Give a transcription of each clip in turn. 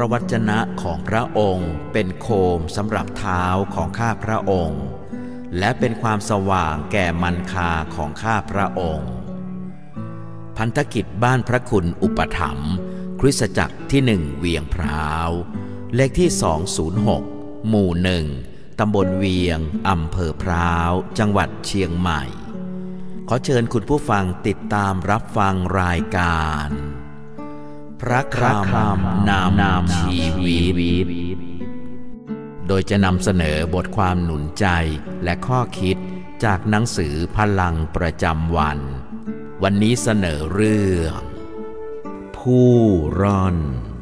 ระวจนะของพระองค์เป็นโคมสำหรับเท้าของข้าพระองค์และเป็นความสว่างแก่มรรคาของข้าพระองค์พันธกิจบ้านพระคุณอุปถัมภ์คริสตจักรที่1เวียงพร้าวเลขที่206หมู่1ตำบลเวียงอำเภอพร้าวจังหวัดเชียงใหม่ขอเชิญคุณผู้ฟังติดตามรับฟังรายการพระคำนำชีวิตโดยจะนำเสนอบทความหนุนใจและข้อคิดจากหนังสือพลังประจำวันวันนี้เสนอเรื่องผู้ร่อน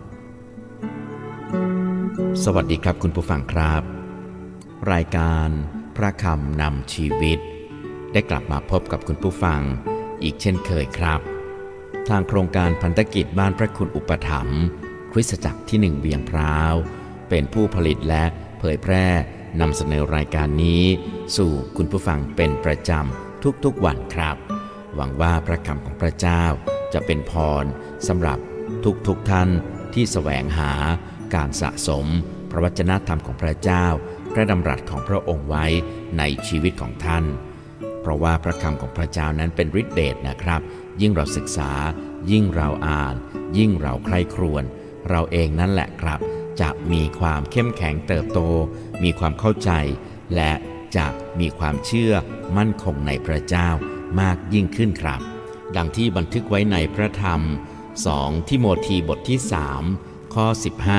สวัสดีครับคุณผู้ฟังครับรายการพระคำนำชีวิตได้กลับมาพบกับคุณผู้ฟังอีกเช่นเคยครับทางโครงการพันธกิจบ้านพระคุณอุปถัมภ์คริสตจักรที่1เวียงพร้าวเป็นผู้ผลิตและเผยแพร่นำเสนอรายการนี้สู่คุณผู้ฟังเป็นประจำทุกๆวันครับหวังว่าพระคำของพระเจ้าจะเป็นพรสำหรับทุกท่านที่แสวงหาการสะสมพระวจนะธรรมของพระเจ้าพระดำรัสของพระองค์ไว้ในชีวิตของท่านเพราะว่าพระคำของพระเจ้านั้นเป็นฤทธิเดชนะครับยิ่งเราศึกษายิ่งเราอ่านยิ่งเราใคร่ครวญเราเองนั่นแหละครับจะมีความเข้มแข็งเติบโตมีความเข้าใจและจะมีความเชื่อมั่นคงในพระเจ้ามากยิ่งขึ้นครับดังที่บันทึกไว้ในพระธรรม2ทิโมธีบทที่3ข้อ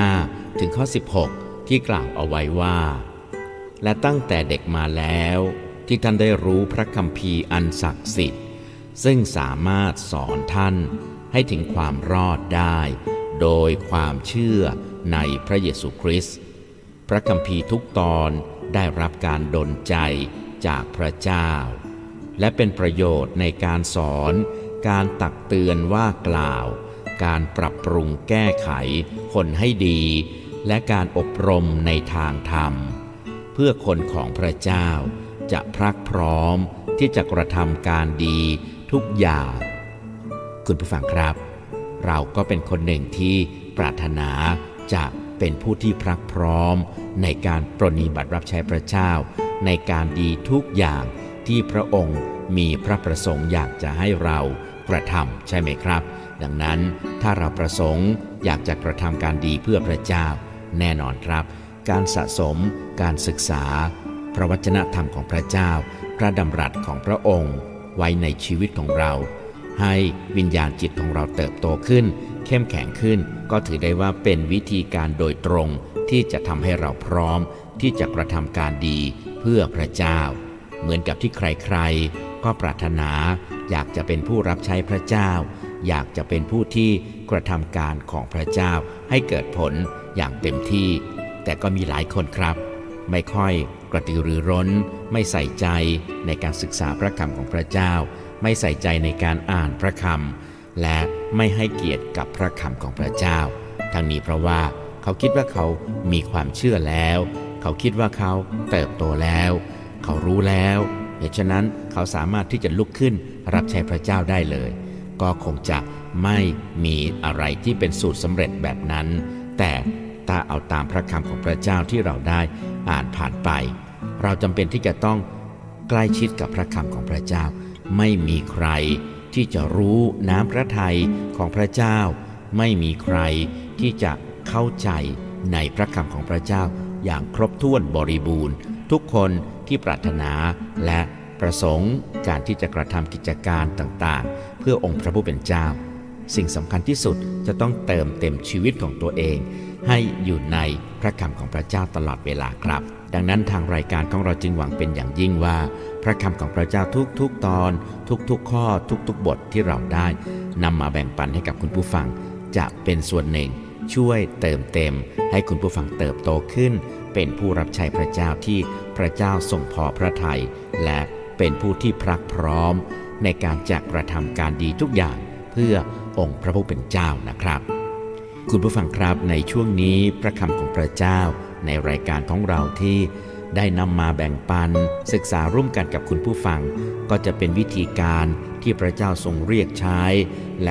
15ถึงข้อ16ที่กล่าวเอาไว้ว่าและตั้งแต่เด็กมาแล้วที่ท่านได้รู้พระคัมภีร์อันศักดิ์สิทธิ์ซึ่งสามารถสอนท่านให้ถึงความรอดได้โดยความเชื่อในพระเยซูคริสต์พระคัมภีร์ทุกตอนได้รับการดลใจจากพระเจ้าและเป็นประโยชน์ในการสอนการตักเตือนว่ากล่าวการปรับปรุงแก้ไขคนให้ดีและการอบรมในทางธรรมเพื่อคนของพระเจ้าจะพรักพร้อมที่จะกระทำการดีทุกอย่างคุณผู้ฟังครับเราก็เป็นคนหนึ่งที่ปรารถนาจะเป็นผู้ที่พรักพร้อมในการปรนนิบัติรับใช้พระเจ้าในการดีทุกอย่างที่พระองค์มีพระประสงค์อยากจะให้เรากระทำใช่ไหมครับดังนั้นถ้าเราประสงค์อยากจะกระทำการดีเพื่อพระเจ้าแน่นอนครับการสะสมการศึกษาพระวจนะธรรมของพระเจ้าพระดำรัสของพระองค์ไว้ในชีวิตของเราให้วิญญาณจิตของเราเติบโตขึ้นเข้มแข็งขึ้นก็ถือได้ว่าเป็นวิธีการโดยตรงที่จะทำให้เราพร้อมที่จะกระทำการดีเพื่อพระเจ้าเหมือนกับที่ใครๆก็ปรารถนาอยากจะเป็นผู้รับใช้พระเจ้าอยากจะเป็นผู้ที่กระทำการของพระเจ้าให้เกิดผลอย่างเต็มที่แต่ก็มีหลายคนครับไม่ค่อยกระตือรือร้นไม่ใส่ใจในการศึกษาพระคำของพระเจ้าไม่ใส่ใจในการอ่านพระคำและไม่ให้เกียรติกับพระคำของพระเจ้าทั้งนี้เพราะว่าเขาคิดว่าเขามีความเชื่อแล้วเขาคิดว่าเขาเติบโตแล้วเขารู้แล้วเหตุฉะนั้นเขาสามารถที่จะลุกขึ้นรับใช้พระเจ้าได้เลยก็คงจะไม่มีอะไรที่เป็นสูตรสำเร็จแบบนั้นแต่ถ้าเอาตามพระคำของพระเจ้าที่เราได้อ่านผ่านไปเราจำเป็นที่จะต้องใกล้ชิดกับพระคำของพระเจ้าไม่มีใครที่จะรู้น้ำพระทัยของพระเจ้าไม่มีใครที่จะเข้าใจในพระคำของพระเจ้าอย่างครบถ้วนบริบูรณ์ทุกคนที่ปรารถนาและประสงค์การที่จะกระทำกิจการต่างๆเพื่อองค์พระผู้เป็นเจ้าสิ่งสำคัญที่สุดจะต้องเติมเต็มชีวิตของตัวเองให้อยู่ในพระคำของพระเจ้าตลอดเวลาครับดังนั้นทางรายการของเราจึงหวังเป็นอย่างยิ่งว่าพระคำของพระเจ้าทุกๆตอนทุกๆข้อทุกๆบทที่เราได้นำมาแบ่งปันให้กับคุณผู้ฟังจะเป็นส่วนหนึ่งช่วยเติมเต็มให้คุณผู้ฟังเติบโตขึ้นเป็นผู้รับใช้พระเจ้าที่พระเจ้าทรงพอพระทัยและเป็นผู้ที่พรักพร้อมในการจะกระทำการดีทุกอย่างเพื่อองค์พระผู้เป็นเจ้านะครับคุณผู้ฟังครับในช่วงนี้พระคำของพระเจ้าในรายการของเราที่ได้นำมาแบ่งปันศึกษาร่วมกันกับคุณผู้ฟังก็จะเป็นวิธีการที่พระเจ้าทรงเรียกใช้และ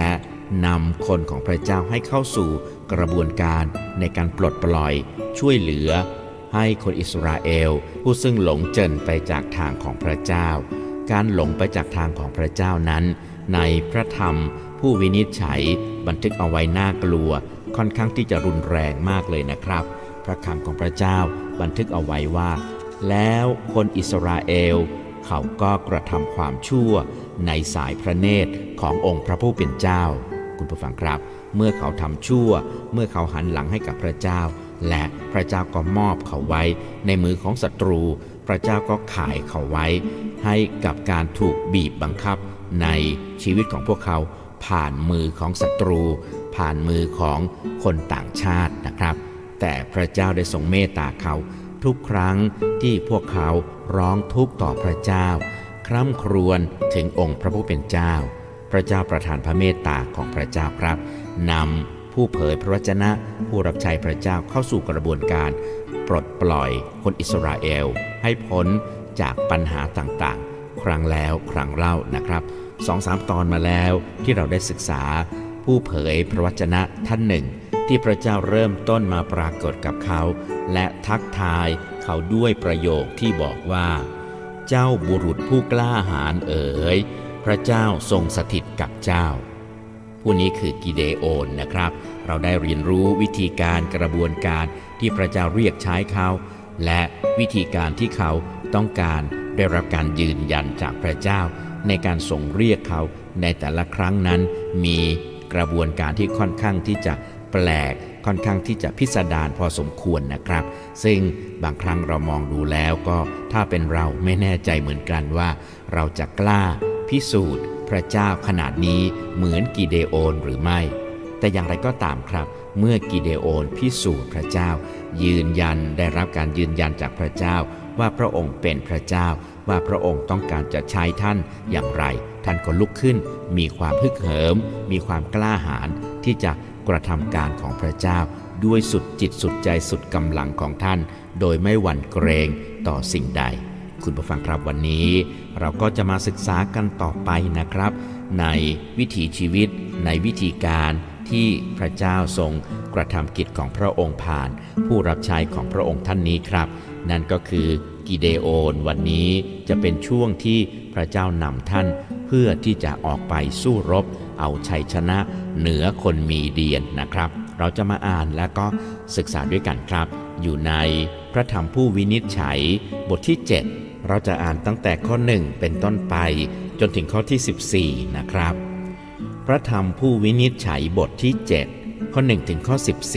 นำคนของพระเจ้าให้เข้าสู่กระบวนการในการปลดปล่อยช่วยเหลือให้คนอิสราเอลผู้ซึ่งหลงเจิ่นไปจากทางของพระเจ้าการหลงไปจากทางของพระเจ้านั้นในพระธรรมผู้วินิจฉัยบันทึกเอาไว้น่ากลัวค่อนข้างที่จะรุนแรงมากเลยนะครับพระคำของพระเจ้าบันทึกเอาไว้ว่าแล้วคนอิสราเอลเขาก็กระทำความชั่วในสายพระเนตรขององค์พระผู้เป็นเจ้าคุณผู้ฟังครับเมื่อเขาทำชั่วเมื่อเขาหันหลังให้กับพระเจ้าและพระเจ้าก็มอบเขาไว้ในมือของศัตรูพระเจ้าก็ขายเขาไว้ให้กับการถูกบีบบังคับในชีวิตของพวกเขาผ่านมือของศัตรูผ่านมือของคนต่างชาตินะครับแต่พระเจ้าได้ทรงเมตตาเขาทุกครั้งที่พวกเขาร้องทุกข์ต่อพระเจ้าคร่ำครวญถึงองค์พระผู้เป็นเจ้าพระเจ้าประทานพระเมตตาของพระเจ้าครับนำผู้เผยพระวจนะผู้รับใช้พระเจ้าเข้าสู่กระบวนการปลดปล่อยคนอิสราเอลให้พ้นจากปัญหาต่างๆครั้งแล้วครั้งเล่านะครับ 2-3 ตอนมาแล้วที่เราได้ศึกษาผู้เผยพระวจนะท่านหนึ่งที่พระเจ้าเริ่มต้นมาปรากฏกับเขาและทักทายเขาด้วยประโยคที่บอกว่าเจ้าบุรุษผู้กล้าหาญเอ๋ยพระเจ้าทรงสถิตกับเจ้าผู้นี้คือกิเดโอนนะครับเราได้เรียนรู้วิธีการกระบวนการที่พระเจ้าเรียกใช้เขาและวิธีการที่เขาต้องการได้รับการยืนยันจากพระเจ้าในการส่งเรียกเขาในแต่ละครั้งนั้นมีกระบวนการที่ค่อนข้างที่จะแปลกค่อนข้างที่จะพิสดารพอสมควรนะครับซึ่งบางครั้งเรามองดูแล้วก็ถ้าเป็นเราไม่แน่ใจเหมือนกันว่าเราจะกล้าพิสูจน์พระเจ้าขนาดนี้เหมือนกิเดโอนหรือไม่แต่อย่างไรก็ตามครับเมื่อกิเดโอนพิสูจน์พระเจ้ายืนยันได้รับการยืนยันจากพระเจ้าว่าพระองค์เป็นพระเจ้าว่าพระองค์ต้องการจะใช้ท่านอย่างไรท่านก็ลุกขึ้นมีความฮึกเหิมมีความกล้าหาญที่จะกระทำการของพระเจ้าด้วยสุดจิตสุดใจสุดกำลังของท่านโดยไม่หวั่นเกรงต่อสิ่งใดคุณผู้ฟังครับวันนี้เราก็จะมาศึกษากันต่อไปนะครับในวิถีชีวิตในวิธีการที่พระเจ้าทรงกระทำกิจของพระองค์ผ่านผู้รับใช้ของพระองค์ท่านนี้ครับนั่นก็คือกิเดโอนวันนี้จะเป็นช่วงที่พระเจ้านำท่านเพื่อที่จะออกไปสู้รบเอาชัยชนะเหนือคนมีเดียนนะครับเราจะมาอ่านและก็ศึกษาด้วยกันครับอยู่ในพระธรรมผู้วินิจฉัยบทที่7เราจะอ่านตั้งแต่ข้อ1เป็นต้นไปจนถึงข้อที่14นะครับพระธรรมผู้วินิจฉัยบทที่7ข้อ1ถึงข้อ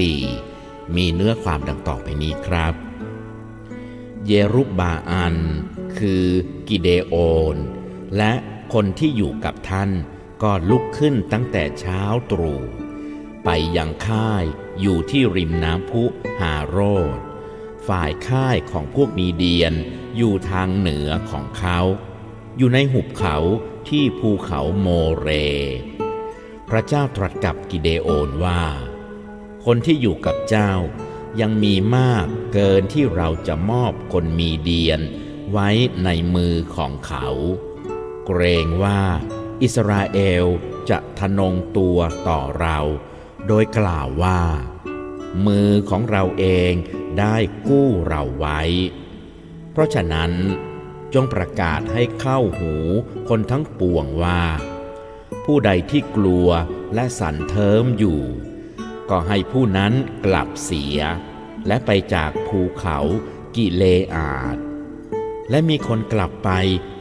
14มีเนื้อความดังต่อไปนี้ครับเยรุบบาอันคือกิเดโอนและคนที่อยู่กับท่านก็ลุกขึ้นตั้งแต่เช้าตรู่ไปยังค่ายอยู่ที่ริมน้ำพุฮาโรดฝ่ายค่ายของพวกมีเดียนอยู่ทางเหนือของเขาอยู่ในหุบเขาที่ภูเขาโมเรพระเจ้าตรัสกับกิเดโอนว่าคนที่อยู่กับเจ้ายังมีมากเกินที่เราจะมอบคนมีเดียนไว้ในมือของเขาเกรงว่าอิสราเอลจะทะนงตัวต่อเราโดยกล่าวว่ามือของเราเองได้กู้เราไว้เพราะฉะนั้นจงประกาศให้เข้าหูคนทั้งปวงว่าผู้ใดที่กลัวและสั่นเทิมอยู่ก็ให้ผู้นั้นกลับเสียและไปจากภูเขากิเลอาดและมีคนกลับไป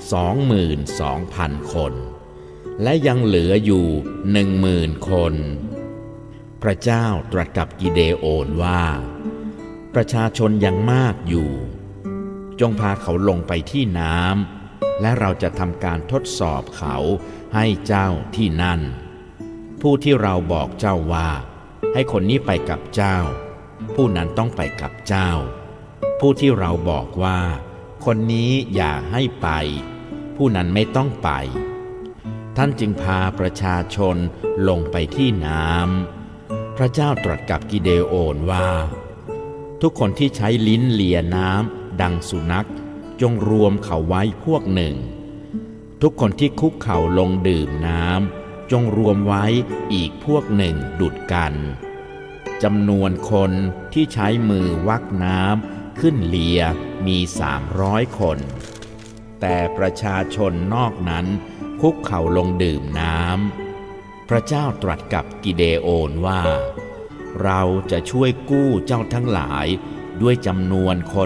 22,000 คนและยังเหลืออยู่ 10,000 คนพระเจ้าตรัสกับกิเดโอนว่าประชาชนยังมากอยู่จงพาเขาลงไปที่น้ำและเราจะทำการทดสอบเขาให้เจ้าที่นั่นผู้ที่เราบอกเจ้าว่าให้คนนี้ไปกับเจ้าผู้นั้นต้องไปกับเจ้าผู้ที่เราบอกว่าคนนี้อย่าให้ไปผู้นั้นไม่ต้องไปท่านจึงพาประชาชนลงไปที่น้ำพระเจ้าตรัสกับกิเดโอนว่าทุกคนที่ใช้ลิ้นเลียน้ำดังสุนัขจงรวมเขาไว้พวกหนึ่งทุกคนที่คุกเข่าลงดื่มน้ำจจงรวมไว้อีกพวกหนึ่งดุจกันจำนวนคนที่ใช้มือวักน้ำขึ้นเลียมี300 คนแต่ประชาชนนอกนั้นคุกเข่าลงดื่มน้ำพระเจ้าตรัสกับกิเดโอนว่าเราจะช่วยกู้เจ้าทั้งหลายด้วยจำนวนคน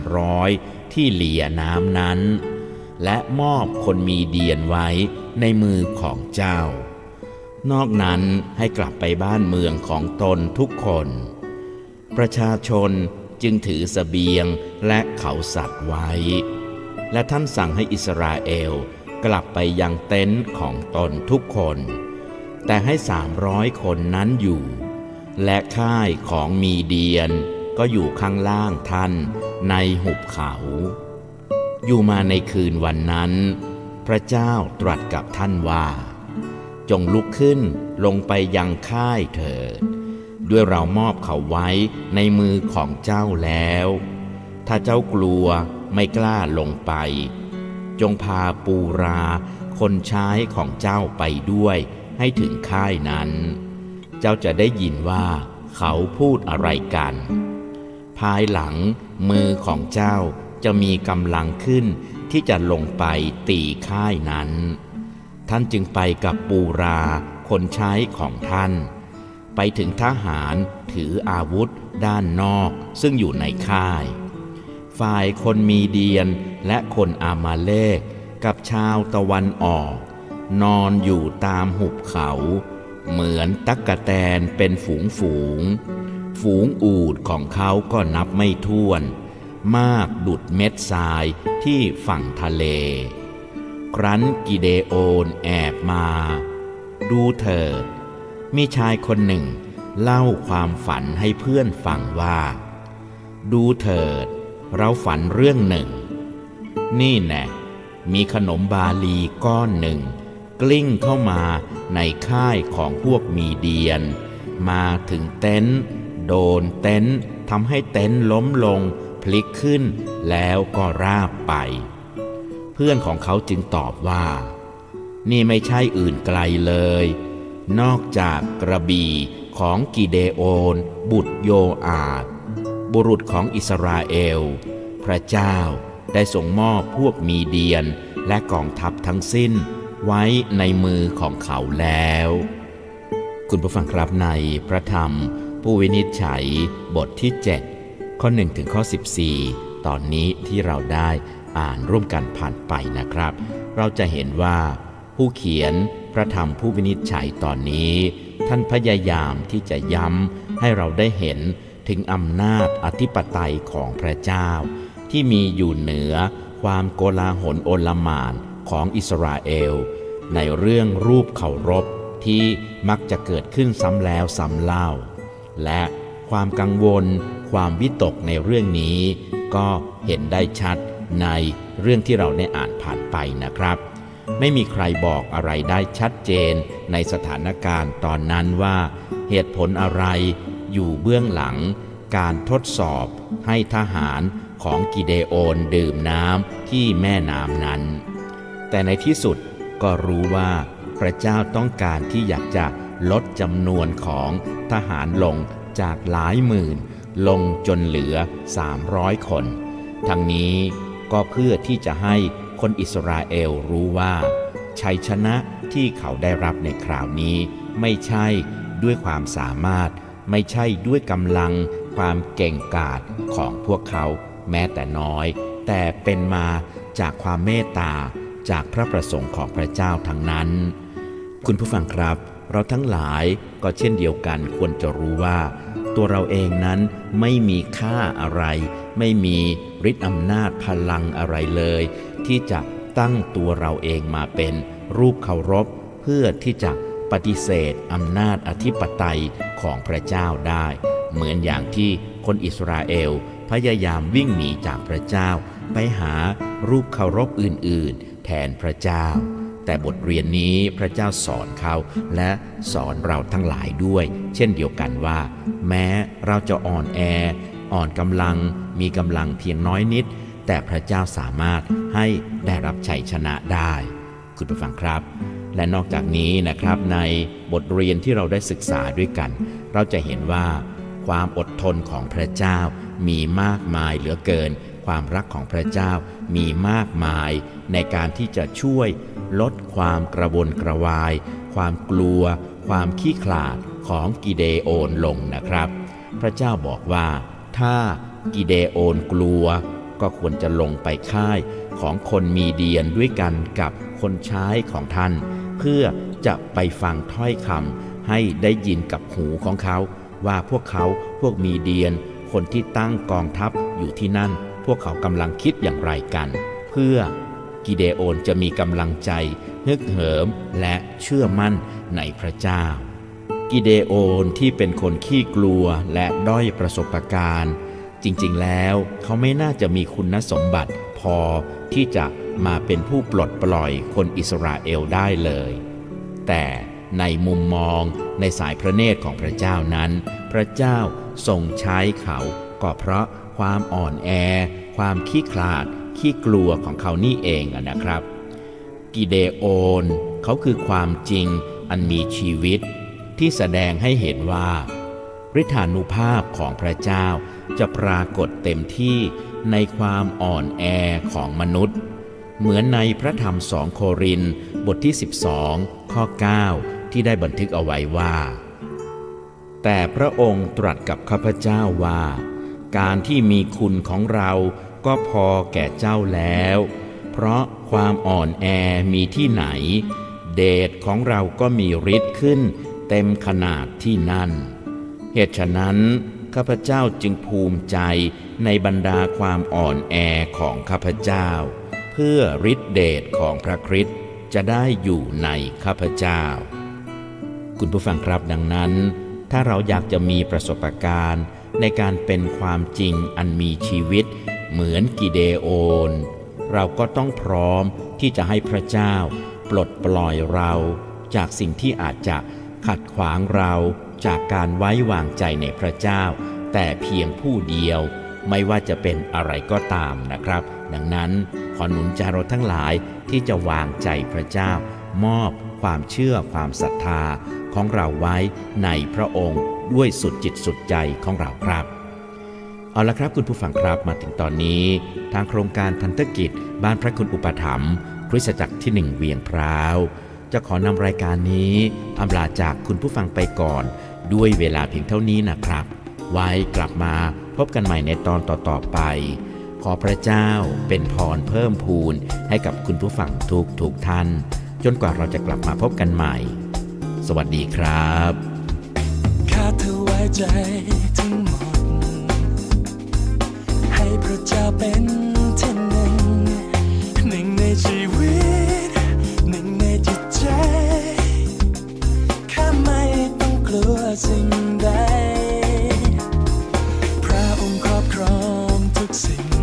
300ที่เลียน้ำนั้นและมอบคนมีเดียนไว้ในมือของเจ้านอกนั้นให้กลับไปบ้านเมืองของตนทุกคนประชาชนจึงถือเสบียงและเขาสัตว์ไว้และท่านสั่งให้อิสราเอลกลับไปยังเต็นท์ของตนทุกคนแต่ให้300 คนนั้นอยู่และค่ายของมีเดียนก็อยู่ข้างล่างท่านในหุบเขาอยู่มาในคืนวันนั้นพระเจ้าตรัสกับท่านว่าจงลุกขึ้นลงไปยังค่ายเถิดด้วยเรามอบเขาไว้ในมือของเจ้าแล้วถ้าเจ้ากลัวไม่กล้าลงไปจงพาปูราคนใช้ของเจ้าไปด้วยให้ถึงค่ายนั้นเจ้าจะได้ยินว่าเขาพูดอะไรกันภายหลังมือของเจ้าจะมีกำลังขึ้นที่จะลงไปตีค่ายนั้นท่านจึงไปกับปูราคนใช้ของท่านไปถึงทหารถืออาวุธด้านนอกซึ่งอยู่ในค่ายฝ่ายคนมีเดียนและคนอามาเลกกับชาวตะวันออกนอนอยู่ตามหุบเขาเหมือนตั๊กแตนเป็นฝูงอูฐของเขาก็นับไม่ถ้วนมากดุจเม็ดทรายที่ฝั่งทะเลครั้นกิเดโอนแอบมาดูเถิดมีชายคนหนึ่งเล่าความฝันให้เพื่อนฟังว่าดูเถิดเราฝันเรื่องหนึ่งนี่แน่มีขนมบาลีก้อนหนึ่งกลิ้งเข้ามาในค่ายของพวกมีเดียนมาถึงเต็นท์โดนเต็นท์ทำให้เต็นท์ล้มลงพลิกขึ้นแล้วก็ราบไปเพื่อนของเขาจึงตอบว่านี่ไม่ใช่อื่นไกลเลยนอกจากกระบี่ของกิเดโอนบุตรโยอาบบุรุษของอิสราเอลพระเจ้าได้ทรงมอบพวกมีเดียนและกองทัพทั้งสิ้นไว้ในมือของเขาแล้วคุณผู้ฟังครับในพระธรรมผู้วินิจฉัยบทที่7ข้อ1ถึงข้อ14ตอนนี้ที่เราได้อ่านร่วมกันผ่านไปนะครับเราจะเห็นว่าผู้เขียนพระธรรมผู้วินิจฉัยตอนนี้ท่านพยายามที่จะย้ำให้เราได้เห็นถึงอำนาจอธิปไตยของพระเจ้าที่มีอยู่เหนือความโกลาหลโอลหม่านของอิสราเอลในเรื่องรูปเคารพที่มักจะเกิดขึ้นซ้ำแล้วซ้ำเล่าและความกังวลความวิตกในเรื่องนี้ก็เห็นได้ชัดในเรื่องที่เราได้อ่านผ่านไปนะครับไม่มีใครบอกอะไรได้ชัดเจนในสถานการณ์ตอนนั้นว่าเหตุผลอะไรอยู่เบื้องหลังการทดสอบให้ทหารของกิเดโอนดื่มน้ำที่แม่น้ำนั้นแต่ในที่สุดก็รู้ว่าพระเจ้าต้องการที่อยากจะลดจำนวนของทหารลงจากหลายหมื่นลงจนเหลือ300 คนทั้งนี้ก็เพื่อที่จะให้คนอิสราเอลรู้ว่าชัยชนะที่เขาได้รับในคราวนี้ไม่ใช่ด้วยความสามารถไม่ใช่ด้วยกำลังความเก่งกาจของพวกเขาแม้แต่น้อยแต่เป็นมาจากความเมตตาจากพระประสงค์ของพระเจ้าทั้งนั้นคุณผู้ฟังครับเราทั้งหลายก็เช่นเดียวกันควรจะรู้ว่าตัวเราเองนั้นไม่มีค่าอะไรไม่มีฤทธิ์อำนาจพลังอะไรเลยที่จะตั้งตัวเราเองมาเป็นรูปเคารพเพื่อที่จะปฏิเสธอำนาจอธิปไตยของพระเจ้าได้เหมือนอย่างที่คนอิสราเอลพยายามวิ่งหนีจากพระเจ้าไปหารูปเคารพอื่นๆแทนพระเจ้าแต่บทเรียนนี้พระเจ้าสอนเขาและสอนเราทั้งหลายด้วยเช่นเดียวกันว่าแม้เราจะอ่อนแออ่อนกำลังมีกำลังเพียงน้อยนิดแต่พระเจ้าสามารถให้ได้รับชัยชนะได้คุณผู้ฟังครับและนอกจากนี้นะครับในบทเรียนที่เราได้ศึกษาด้วยกันเราจะเห็นว่าความอดทนของพระเจ้ามีมากมายเหลือเกินความรักของพระเจ้ามีมากมายในการที่จะช่วยลดความกระวนกระวายความกลัวความขี้ขลาดของกิเดโอนลงนะครับพระเจ้าบอกว่าถ้ากิเดโอนกลัวก็ควรจะลงไปค่ายของคนมีเดียนด้วยกันกับคนใช้ของท่านเพื่อจะไปฟังถ้อยคำให้ได้ยินกับหูของเขาว่าพวกมีเดียนคนที่ตั้งกองทัพอยู่ที่นั่นพวกเขากำลังคิดอย่างไรกันเพื่อกิเดโอนจะมีกำลังใจฮึกเหิมและเชื่อมั่นในพระเจ้ากิเดโอนที่เป็นคนขี้กลัวและด้อยประสบการณ์จริงๆแล้วเขาไม่น่าจะมีคุณสมบัติพอที่จะมาเป็นผู้ปลดปล่อยคนอิสราเอลได้เลยแต่ในมุมมองในสายพระเนตรของพระเจ้านั้นพระเจ้าทรงใช้เขาก็เพราะความอ่อนแอความขี้ขลาดขี้กลัวของเขานี่เองนะครับกิเดโอนเขาคือความจริงอันมีชีวิตที่แสดงให้เห็นว่าฤทธานุภาพของพระเจ้าจะปรากฏเต็มที่ในความอ่อนแอของมนุษย์เหมือนในพระธรรม2 โครินธ์บทที่12ข้อ9ที่ได้บันทึกเอาไว้ว่าแต่พระองค์ตรัสกับข้าพเจ้าว่าการที่มีคุณของเราก็พอแก่เจ้าแล้วเพราะความอ่อนแอมีที่ไหนเดชของเราก็มีฤทธิ์ขึ้นเต็มขนาดที่นั่นเหตุฉะนั้นข้าพเจ้าจึงภูมิใจในบรรดาความอ่อนแอของข้าพเจ้าเพื่อฤทธิเดชของพระคริสต์จะได้อยู่ในข้าพเจ้าคุณผู้ฟังครับดังนั้นถ้าเราอยากจะมีประสบการณ์ในการเป็นความจริงอันมีชีวิตเหมือนกิเดโอนเราก็ต้องพร้อมที่จะให้พระเจ้าปลดปล่อยเราจากสิ่งที่อาจจะขัดขวางเราจากการไว้วางใจในพระเจ้าแต่เพียงผู้เดียวไม่ว่าจะเป็นอะไรก็ตามนะครับดังนั้นขอหนุนใจเราทั้งหลายที่จะวางใจพระเจ้ามอบความเชื่อความศรัทธาของเราไว้ในพระองค์ด้วยสุดจิตสุดใจของเราครับเอาละครับคุณผู้ฟังครับมาถึงตอนนี้ทางโครงการพันธกิจบ้านพระคุณอุปถัมภ์คริสตจักรที่1เวียงพร้าวจะขอนำรายการนี้อำลาจากคุณผู้ฟังไปก่อนด้วยเวลาเพียงเท่านี้นะครับไว้กลับมาพบกันใหม่ในตอนต่อๆไปขอพระเจ้าเป็นพรเพิ่มพูนให้กับคุณผู้ฟังทุกท่านจนกว่าเราจะกลับมาพบกันใหม่สวัสดีครับข้าเธอไว้ใจทั้งหมดให้พระเจ้าเป็นที่หนึ่งในชีวิตหนึ่งในจิตใจข้าไม่ต้องกลัวสิ่งใดพระองค์ครอบครองทุกสิ่ง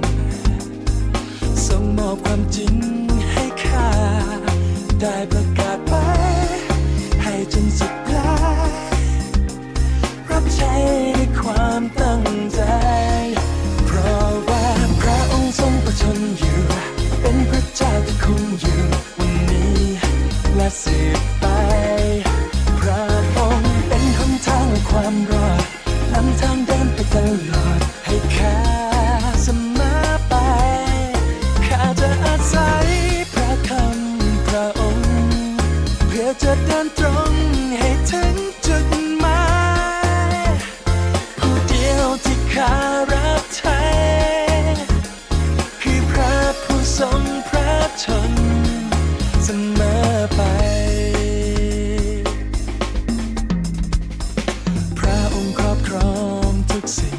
ทรงมอบความจริงให้ข้าได้ประกาศไปให้จนสุดปลายรับใช้ด้วยความตั้งใจเพราะว่าพระองค์ทรงประชนอยู่เป็นพระเจ้าที่คงอยู่วันนี้และสืบไปพระองค์เป็นหนทางและความรอดนำทางเดินไปตลอดให้ข้าเสมอไปข้าจะอาศัยพระคำพระองค์เพื่อจะเดินตรงให้ถึงจุดหมายผู้เดียวที่ข้ารับใช้คือพระผู้ทรงพระชนเสมอไปพระองค์ครอบครองทุกสิ่ง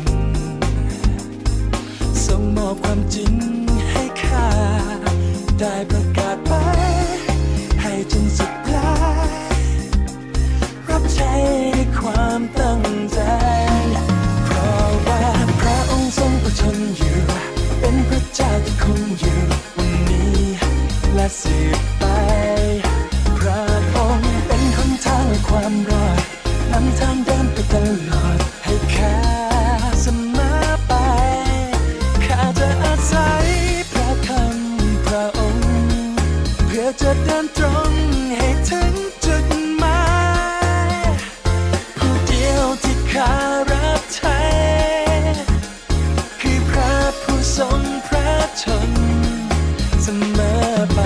ทรงมอบความจริงให้ข้าได้ประกาศไปให้จนสุดปลายรับใช้ด้วยความตั้งใจเพราะว่าพระองค์ทรงประชนอยู่เป็นพระเจ้าที่คงอยู่วันนี้และสืบไปพระองค์เป็นหนทางและความรอดนำทางเดินไปตลอดให้ข้าเสมอไปข้าจะอาศัยพระคำพระองค์ชนเสมอไป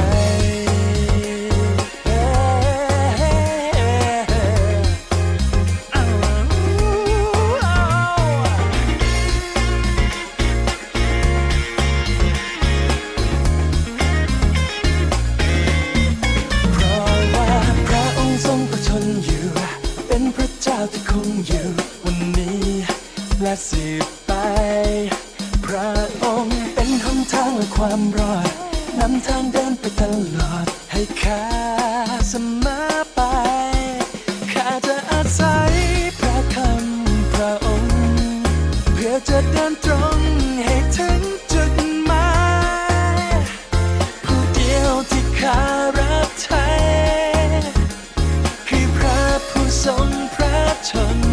ที่คงอยู่วันนี้และสืบไปพระองค์เป็นหนทางและความรอดนำทางเดินไปตลอดให้ข้าเสมอไปข้าจะอาศัยพระคำพระองค์เพื่อจะเดินตรงให้ถึงจุดหมายผู้เดียวที่ข้ารับใช้คือพระผู้ทรงพระชน